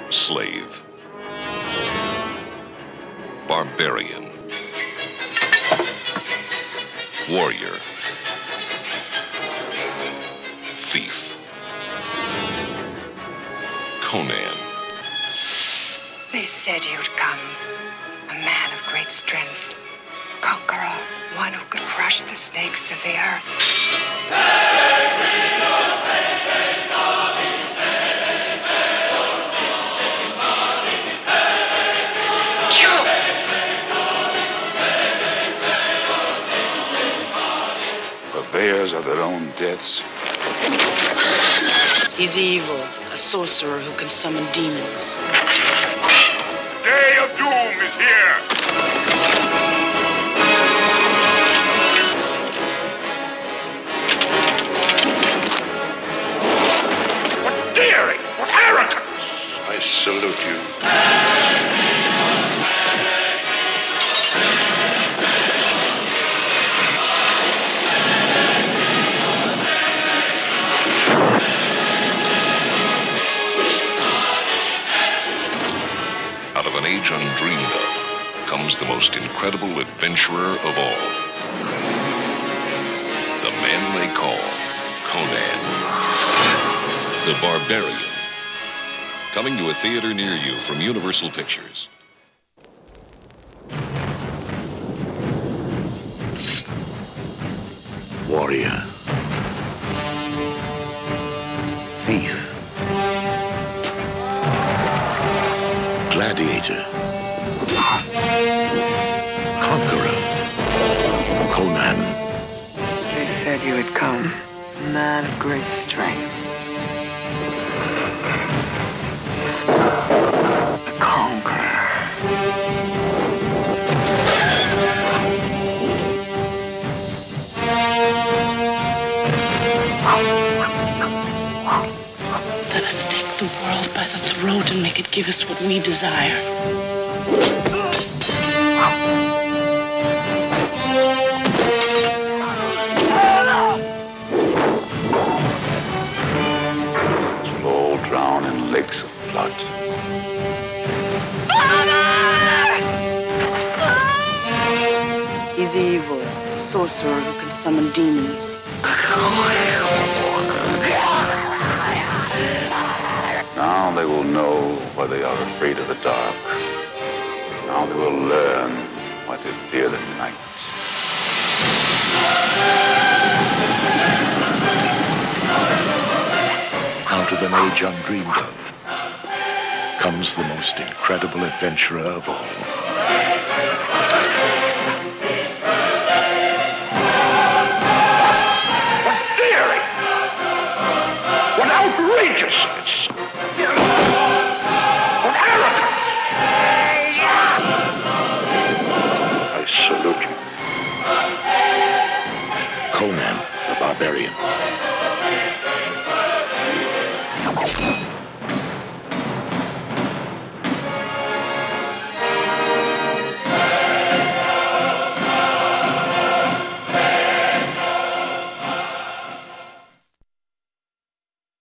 Slave. Barbarian. Warrior. Thief. Conan. They said you'd come. A man of great strength. Conqueror. One who could crush the snakes of the earth. Purveyors of their own deaths. He's evil, a sorcerer who can summon demons. Day of doom is here! What daring! What arrogance! I salute you. Out of an age undreamed of comes the most incredible adventurer of all. The man they call Conan. The Barbarian. Coming to a theater near you from Universal Pictures. Warrior. Thief. Gladiator. Conqueror. Conan. They said you had come. A man of great strength. A conqueror. Let us take the world by the throat and make it give us what we desire. We'll all drown in lakes of blood. He's evil, a sorcerer who can summon demons. Now they will know why they are afraid of the dark. Now they will learn why they fear the night. Out of an age undreamed of comes the most incredible adventurer of all.